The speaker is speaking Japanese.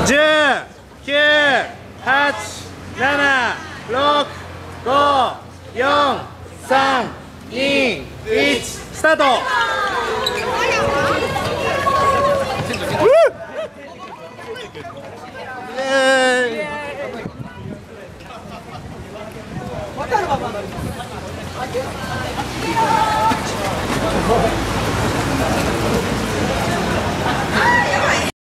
10、9、8、7、6、5、4、3、2、1、スタート。わかるわかる。